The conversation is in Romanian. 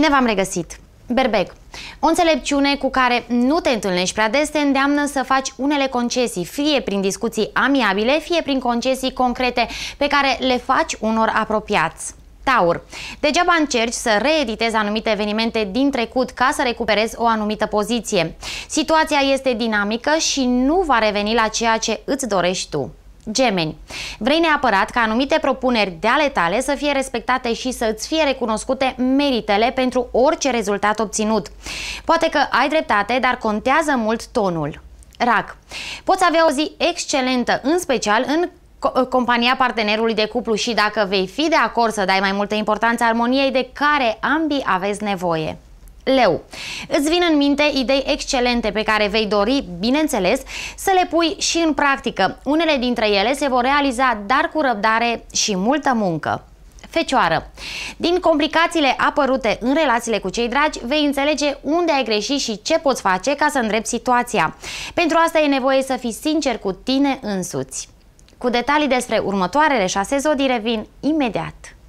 Bine v-am regăsit! Berbec. O înțelepciune cu care nu te întâlnești prea des te îndeamnă să faci unele concesii, fie prin discuții amiabile, fie prin concesii concrete pe care le faci unor apropiați. Taur. Degeaba încerci să reeditezi anumite evenimente din trecut ca să recuperezi o anumită poziție. Situația este dinamică și nu va reveni la ceea ce îți dorești tu. Gemeni. Vrei neapărat ca anumite propuneri de ale tale să fie respectate și să îți fie recunoscute meritele pentru orice rezultat obținut. Poate că ai dreptate, dar contează mult tonul. Rac. Poți avea o zi excelentă, în special în compania partenerului de cuplu și dacă vei fi de acord să dai mai multă importanță armoniei de care ambii aveți nevoie. Leu. Îți vin în minte idei excelente pe care vei dori, bineînțeles, să le pui și în practică. Unele dintre ele se vor realiza, dar cu răbdare și multă muncă. Fecioară. Din complicațiile apărute în relațiile cu cei dragi, vei înțelege unde ai greșit și ce poți face ca să îndrepți situația. Pentru asta e nevoie să fii sincer cu tine însuți. Cu detalii despre următoarele 6 zodii revin imediat.